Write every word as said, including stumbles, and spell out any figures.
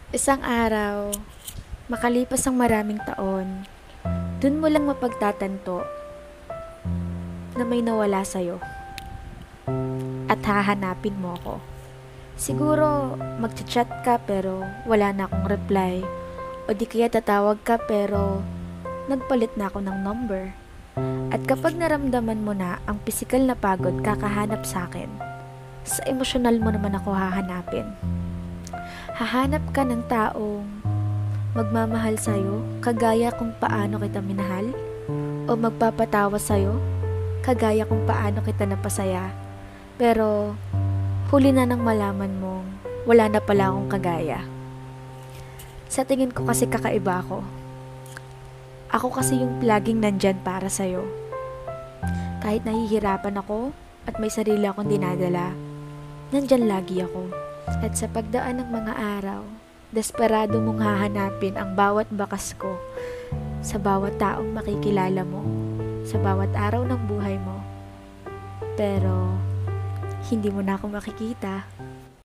Isang araw, makalipas ang maraming taon, dun mo lang mapagtatanto na may nawala sa'yo at hahanapin mo ko. Siguro magchat-chat ka pero wala na akong reply o di kaya tatawag ka pero nagpalit na ako ng number. At kapag naramdaman mo na ang pisikal na pagod kakahanap sa akin, sa emosyonal mo naman ako hahanapin. Hahanap ka ng taong magmamahal sa'yo, kagaya kung paano kita minahal, o magpapatawa sa'yo, kagaya kung paano kita napasaya. Pero, huli na nang malaman mong wala na pala akong kagaya. Sa tingin ko kasi kakaiba ako. Ako kasi yung laging nandyan para sa'yo. Kahit nahihirapan ako at may sarili akong dinadala, nandyan lagi ako. At sa pagdaan ng mga araw, desperado mong hahanapin ang bawat bakas ko sa bawat taong makikilala mo, sa bawat araw ng buhay mo. Pero, hindi mo na ako makikita.